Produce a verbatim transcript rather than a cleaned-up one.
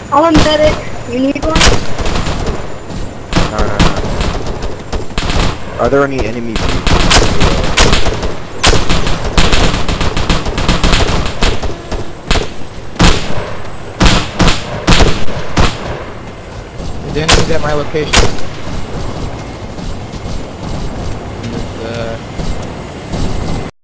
I'm a medic. You need one? No, no, no. Are there any enemy vehicles? There's enemies at my location. There's, uh...